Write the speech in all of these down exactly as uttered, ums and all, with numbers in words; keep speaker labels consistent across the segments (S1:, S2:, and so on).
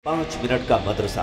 S1: पाँच मिनट का मदरसा,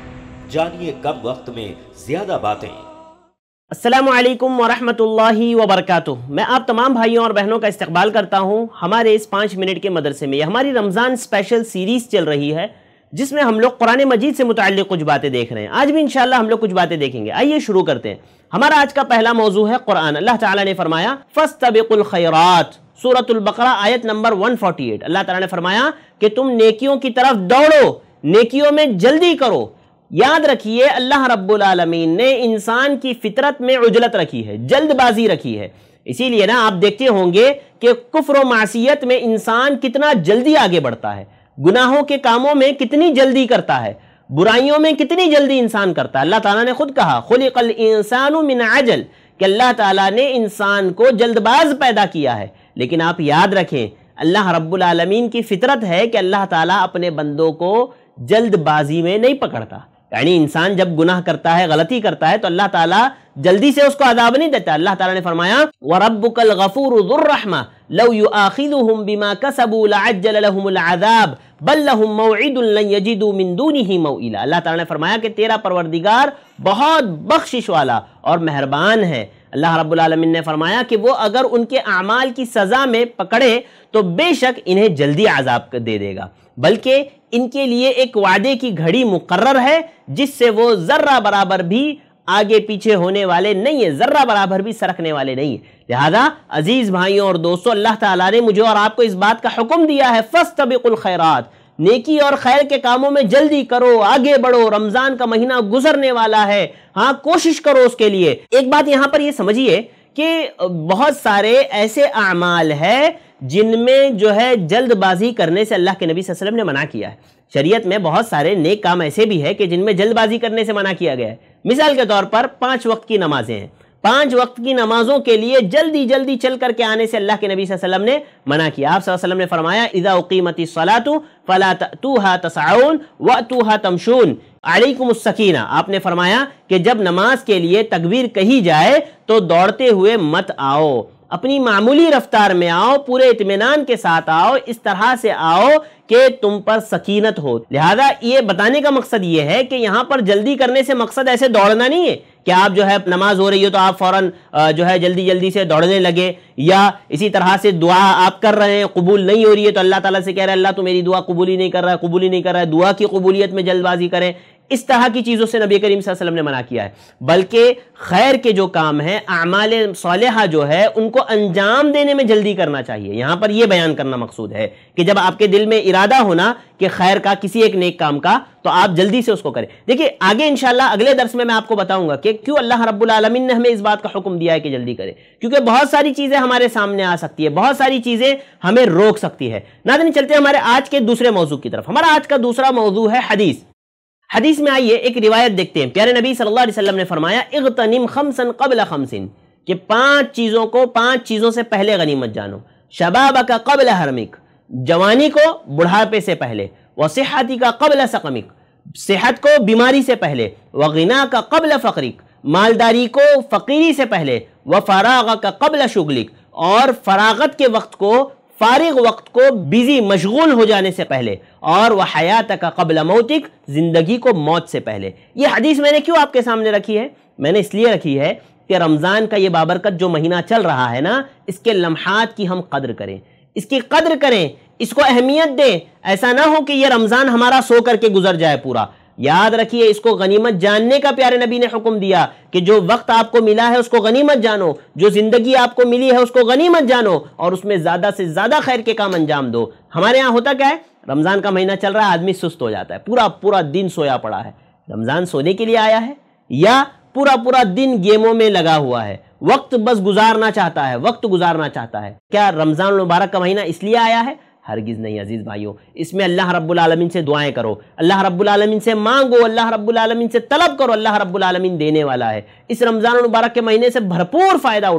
S1: जानिए कम वक्त में ज्यादा बातें।
S2: अस्सलामु अलैकुम वरहमतुल्लाहि वबरकातुह। मैं आप तमाम भाइयों और बहनों का इस्तकबाल करता हूं हमारे इस पाँच मिनट के मदरसे में। यह हमारी रमज़ान स्पेशल सीरीज़ चल रही है जिसमें हम लोग कुरान मजीद से मुताल्लिक़ कुछ बातें देख रहे हैं। आज भी इंशाअल्लाह हम लोग कुछ बातें देखेंगे। आइए शुरू करते हैं। हमारा आज का पहला मौजू है कुरान। अल्लाह ताला ने फरमाया फस्तबिकुल खैरात, सूरतुल बकरा आयत नंबर एक सौ अड़तालीस। अल्लाह ताला ने फरमाया कि तुम नेकियों की तरफ दौड़ो, नेकियों में जल्दी करो। याद रखिए अल्लाह रब्बुल आलमीन ने इंसान की फितरत में उजलत रखी है, जल्दबाजी रखी है। इसीलिए ना आप देखते होंगे कि कुफ्र व मासियत में इंसान कितना जल्दी आगे बढ़ता है, गुनाहों के कामों में कितनी जल्दी करता है, बुराइयों में कितनी जल्दी इंसान करता है। अल्लाह ताला ने खुद कहा खुलिकल इंसानु मिन अजल, कि अल्लाह ताला ने इंसान को जल्दबाज पैदा किया है। लेकिन आप याद रखें अल्लाह रब्बुल आलमीन की फितरत है कि अल्लाह ताला अपने बंदों को जल्दबाजी में नहीं पकड़ता। यानी इंसान जब गुनाह करता है, गलती करता है, तो अल्लाह ताला जल्दी से उसको अज़ाब नहीं देता। अल्लाह ताला ने फरमाया वरब्बुकल गफूरु ज़ुर्रहमा लौ युआखिज़ुहुम बिमा कसबू लअज्जल लहुमुल अज़ाब बल लहुम मौइदुन लन यजिदू मिन दूनिही मौइला। अल्लाह ताला ने फरमाया कि तेरा परवरदिगार बहुत बख्शिश वाला और मेहरबान है। अल्लाह रब्बुल आलमीन ने फरमाया कि वो अगर उनके अमाल की सज़ा में पकड़े तो बेशक इन्हें जल्दी अज़ाब दे देगा, बल्कि इनके लिए एक वादे की घड़ी मुकर्रर है जिससे वो जर्रा बराबर भी आगे पीछे होने वाले नहीं है, जर्रा बराबर भी सरकने वाले नहीं है। लिहाजा अजीज भाइयों और दोस्तों, अल्लाह ताला ने मुझे और आपको इस बात का हुक्म दिया है फस्तबिकुल खैरात, नेकी और खैर के कामों में जल्दी करो, आगे बढ़ो। रमजान का महीना गुजरने वाला है, हाँ कोशिश करो उसके लिए। एक बात यहां पर ये समझिए कि बहुत सारे ऐसे अमाल है जिनमें जो है जल्दबाजी करने से अल्लाह के नबी सल्लल्लाहु अलैहि वसल्लम ने मना किया है। शरीयत में बहुत सारे नेक काम ऐसे भी है कि जिनमें जल्दबाजी करने से मना किया गया है। मिसाल के तौर पर पांच वक्त की नमाजें हैं, पांच वक्त की नमाजों के लिए जल्दी जल्दी चल करके आने से अल्लाह के नबी सल्लल्लाहु अलैहि वसल्लम ने मना किया। आप सल्लल्लाहु अलैहि वसल्लम ने फरमाया इज़ा उक़ीमतिस सलातु फला तअतूहा तसअऊन वअतूहा तमशून अलैकुमुस सकीना। आपने फरमाया कि जब नमाज के लिए तकबीर कही जाए तो दौड़ते हुए मत आओ, अपनी मामूली रफ्तार में आओ, पूरे इत्मीनान के साथ आओ, इस तरह से आओ कि तुम पर सकीनत हो। लिहाजा ये बताने का मकसद ये है कि यहाँ पर जल्दी करने से मकसद ऐसे दौड़ना नहीं है कि आप जो है नमाज हो रही हो तो आप फौरन जो है जल्दी जल्दी से दौड़ने लगे, या इसी तरह से दुआ आप कर रहे हैं कबूल नहीं हो रही है तो अल्लाह ताला से कह रहे हैं अल्लाह तो मेरी दुआ कबूल ही नहीं कर रहा है, कबूल ही नहीं कर रहा है, दुआ की कबूलियत में जल्दबाजी करें। इस तरह की चीज़ों से नबी करीम सल्लल्लाहु अलैहि वसल्लम ने मना किया है। बल्कि खैर के जो काम है, आमाल सालिहा जो है, उनको अंजाम देने में जल्दी करना चाहिए। यहाँ पर यह बयान करना मकसूद है कि जब आपके दिल में इरादा होना कि खैर का, किसी एक नेक काम का, तो आप जल्दी से उसको करें। देखिए आगे इंशाअल्लाह अगले दर्स में मैं आपको बताऊंगा कि क्यों अल्लाह रब्बुल आलमीन ने हमें इस बात का हुक्म दिया है कि जल्दी करें, क्योंकि बहुत सारी चीजें हमारे सामने आ सकती है, बहुत सारी चीजें हमें रोक सकती है। नाज़रीन चलते हैं हमारे आज के दूसरे मौजू की तरफ। हमारा आज का दूसरा मौजू है हदीस। हदीस में आइए एक रिवायत देखते हैं। प्यारे नबी सल्लल्लाहु अलैहि वसल्लम ने फरमाया इग़तनिम खमसन क़ब्ल खमसिन, कि पांच चीजों को पांच चीजों से पहले गनीमत जानो। शबाबका क़ब्ल हरमिक, जवानी को बुढ़ापे से पहले। व सिहतिका क़ब्ल सक़मिक, सेहत को बीमारी से पहले। व गिनाका क़ब्ल फ़क़रिक, मालदारी को फकीरी से पहले। व फ़राग़का क़ब्ल शुग़लिक, और फरागत के वक्त को, फारिग वक्त को, बिजी मशगूल हो जाने से पहले। और वह हयात का क़ब्ल मौतिक, जिंदगी को मौत से पहले। ये हदीस मैंने क्यों आपके सामने रखी है? मैंने इसलिए रखी है कि रमज़ान का ये बाबरकत जो महीना चल रहा है ना, इसके लम्हात की हम कद्र करें, इसकी कद्र करें, इसको अहमियत दें। ऐसा ना हो कि ये रमज़ान हमारा सो करके गुजर जाए पूरा। याद रखिए इसको गनीमत जानने का प्यारे नबी ने हुक्म दिया कि जो वक्त आपको मिला है उसको गनीमत जानो, जो जिंदगी आपको मिली है उसको गनीमत जानो, और उसमें ज्यादा से ज्यादा खैर के काम अंजाम दो। हमारे यहाँ होता क्या है, रमजान का महीना चल रहा है, आदमी सुस्त हो जाता है, पूरा पूरा दिन सोया पड़ा है। रमजान सोने के लिए आया है या पूरा पूरा दिन गेमों में लगा हुआ है, वक्त बस गुजारना चाहता है, वक्त गुजारना चाहता है। क्या रमजान मुबारक का महीना इसलिए आया है? हरगिज़ नहीं अजीज भाइयों। इसमें अल्लाह रब्बुल आलमीन से दुआएं करो, अल्लाह रब्बुल आलमीन से मांगो, अल्लाह रब्बुल आलमीन से तलब करो। अल्लाह रब्बुल आलमीन देने वाला है। इस रमज़ान मुबारक के महीने से भरपूर फ़ायदा उठाओ।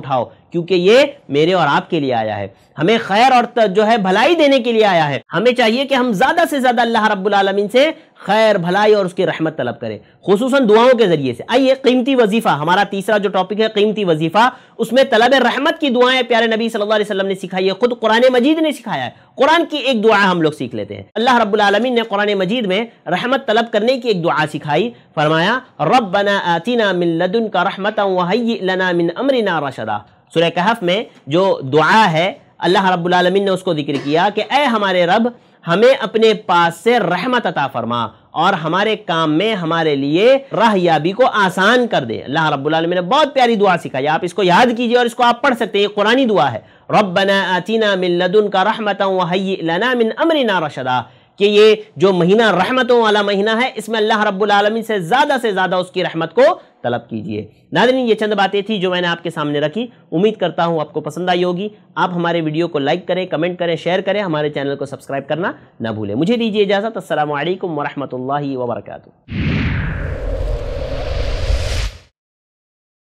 S2: کیونکہ یہ میرے اور آپ کے لیے آیا ہے، ہمیں خیر اور جو ہے بھلائی دینے کے لیے آیا ہے۔ ہمیں چاہیے کہ ہم زیادہ سے زیادہ اللہ رب العالمین سے خیر بھلائی اور اس کی رحمت طلب کریں، خصوصاً دعاؤں کے ذریعے سے۔ آئیے قیمتی وظیفہ، ہمارا تیسرا جو ٹاپک ہے قیمتی وظیفہ، اس میں طلب رحمت کی دعائیں پیارے نبی صلی اللہ علیہ وسلم نے سکھائی ہے، خود قرآن مجید نے سکھایا ہے۔ قرآن کی ایک دعا ہم لوگ سیکھ لیتے ہیں۔ اللہ رب العالمین نے قرآن مجید میں رحمت طلب کرنے کی ایک دعا سکھائی، فرمایا ربنا آتنا من لدنک رحمتا وہیئ لنا من امرنا رشدا۔ سورہ کہف میں جو دعا ہے اللہ رب العالمین نے اس کو ذکر کیا کہ اے ہمارے رب ہمیں اپنے پاس سے رحمت عطا فرما اور ہمارے کام میں ہمارے لیے راہ یابی کو آسان کر دے۔ اللہ رب العالمین نے بہت پیاری دعا سکھائی، آپ اس کو یاد کیجئے اور اس کو آپ پڑھ سکتے ہیں، یہ قرآنی دعا ہے۔ ربنا آتنا من لدنک رحمتا وہیئ لنا من امرنا رشدا، کہ یہ جو مہینہ رحمتوں والا مہینہ ہے، اس میں اللہ رب العالمین سے زیادہ سے زیادہ اس کی رحمت کو طلب کیجئے۔ ناظرین، یہ چند باتیں تھی جو میں نے آپ کے سامنے رکھی، امید کرتا ہوں آپ کو پسند آئی ہوگی۔ آپ ہمارے ویڈیو کو لائک کریں، کمنٹ کریں، شیئر کریں، ہمارے چینل کو سبسکرائب کرنا نہ بھولیں۔ مجھے دیجیے اجازت، السلام علیکم ورحمۃ اللہ وبرکاتہ۔